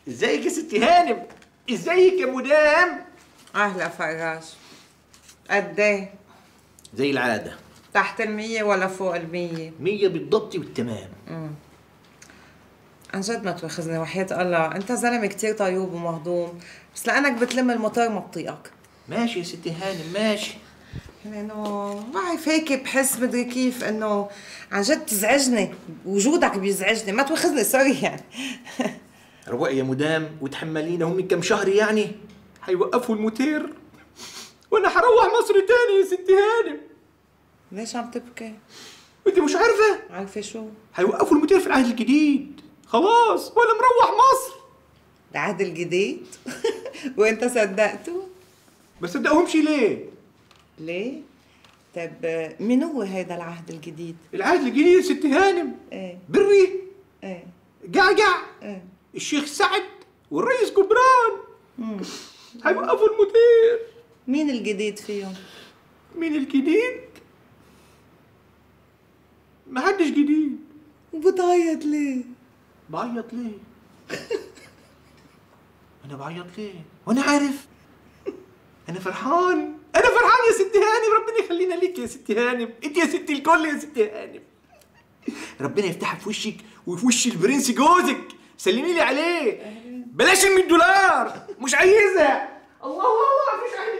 ازيك يا ستي هانم؟ ازيك يا مدام؟ اهلا فراج. قد ايه؟ زي العادة. تحت ال100 ولا فوق ال100؟ 100 بالضبط والتمام. عن جد ما تواخذني وحياة الله، انت زلمة كتير طيوب ومهضوم، بس لانك بتلم الموتور ما بطيقك. ماشي يا ستي هانم ماشي. يعني انه بعرف هيك بحس مدري كيف انه عن جد تزعجني، وجودك بيزعجني، ما تواخذني سوري يعني. روقي يا مدام وتحملينا، هم كم شهر يعني هيوقفوا الموتير وانا هروح مصر تاني يا ستي هانم. ليش عم تبكي؟ انت مش عارفة؟ عارفة شو؟ هيوقفوا الموتير في العهد الجديد خلاص وانا مروح مصر. العهد الجديد؟ وانت صدقته؟ ما صدقهمش ليه؟ ليه؟ طيب مين هو هيدا العهد الجديد؟ العهد الجديد يا ستي هانم ايه؟ بري، ايه؟ قعقع، ايه؟ الشيخ سعد والرئيس جبران هيوقفوا الموتير. مين الجديد فيهم؟ مين الجديد؟ ما حدش جديد. وبتعيط ليه؟ بعيط ليه؟ أنا بعيط ليه؟ وأنا عارف. أنا فرحان، أنا فرحان يا ستي هانم، ربنا يخلينا ليك يا ستي هانم، أنت يا ستي الكل يا ستي هانم. ربنا يفتحها في وشك وفي وش البرنس جوزك، سلمي لي عليه. بلاش $100 مش عايزها. الله الله مفيش